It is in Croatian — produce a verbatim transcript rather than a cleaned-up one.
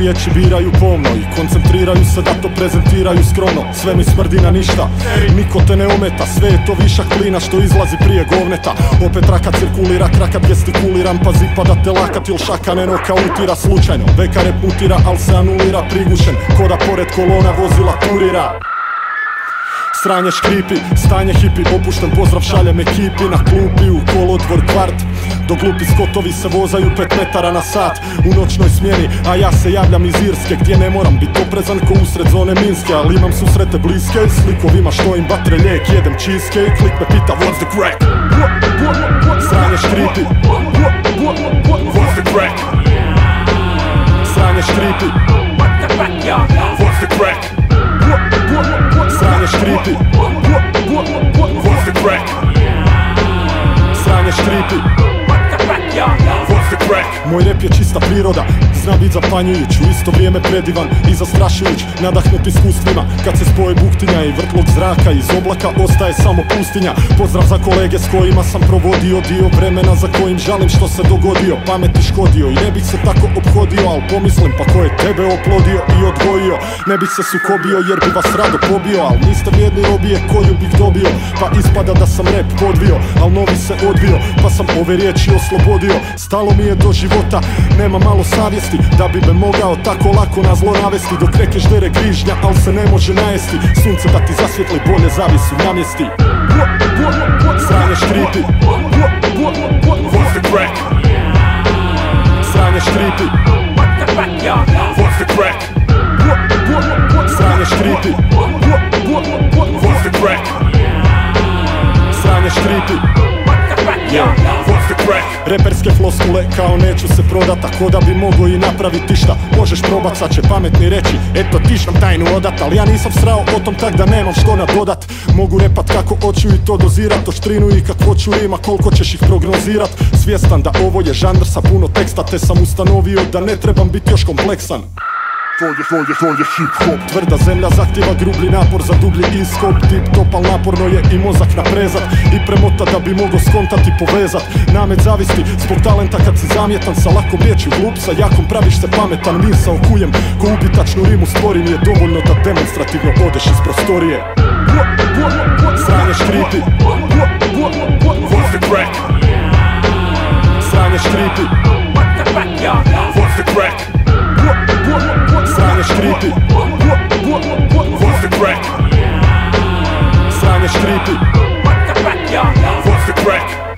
riječi biraju pomno i koncentriraju se da to prezentiraju skromno. Sve mi smrdi na ništa, niko te ne ometa, sve je to višak plina što izlazi prije govneta. Opet raka cirkulira, krakat gestikuliram, pazi pa da te lakat il šaka ne nokautira slučajno. Veka rep mutira, al se anulira prigušen, ko da pored kolona vozila turira. Sranje škripi, stanje hipi, opušten pozdrav šaljem ekipi na klupi u kolodvor kvart. Dok glupi skotovi se vozaju pet metara na sat u noćnoj smjeni, a ja se javljam iz Irske gdje ne moram bit oprezan ko usred zone minske, ali imam susrete bliske s likovima što im batre lijek, jedem cheesecake, klik me pita what's the crack. Sranje škripi, what's the crack. Sranje škripi, what's the crack. Sranje škripi, what's the crack. Sranje škripi, what's the crack. Moj rep je čista priroda, zna bit zapanjujuć, u isto vrijeme predivan i zastrašujuć, nadahnut iskustvima. Kad se spoje buktinja i vrtlog zraka, iz oblaka ostaje samo pustinja. Pozdrav za kolege s kojima sam provodio dio vremena, za kojim žalim što se dogodio. Pameti škodio i ne bih se tako ophodio, al pomislim pa ko je tebe oplodio i odgojio. Ne bih se sukobio jer bi vas rado pobio, al niste vrijedni robije koju bih dobio. Pa ispada da sam rep podvio, al novi se odvio, pa sam ove riječi oslobodio. Stalo mi je do života, nema malo savjesti, da bi me mogao tako lako na zlo navesti. Dok reke ždere grižnja, al se ne može najesti, sunce da ti zasvjetli bolje zavisu namjesti. Sranje škripi, what's the crack. Sranje škripi, what's the crack. Sranje škripi, what's the crack. Sranje škripi, what's the crack. Reperske floskule kao neću se prodat, tako da bi mogo i napraviti šta. Možeš probat, sad će pametni reći eto ti štam tajnu odat, ali ja nisam srao o tom tak da nemam što nadodat. Mogu repat kako hoću i to dozirat, oštrinu i kakvoću rima koliko ćeš ih prognozirat. Svjestan da ovo je žanr sa puno teksta, te sam ustanovio da ne trebam biti još kompleksan. To je, to je, to je hip-hop. Tvrda zemlja zahtjeva grublji napor za dublji iskop. Tip top, al naporno je i mozak naprezat i premotat da bi mogo skontat i povezat. Namet zavisti zbog talenta kad si zamjetan, sa lakom riječi glup, sa jakom praviš se pametan. Misao kujem, ko ubitačnu rimu stvorim, je dovoljno da demonstrativno odeš iz prostorije. Sranje škripi, what's the crack. Sranje škripi, what's the crack. Sranje škripi, what's the crack. Sranje škripi, what's the crack.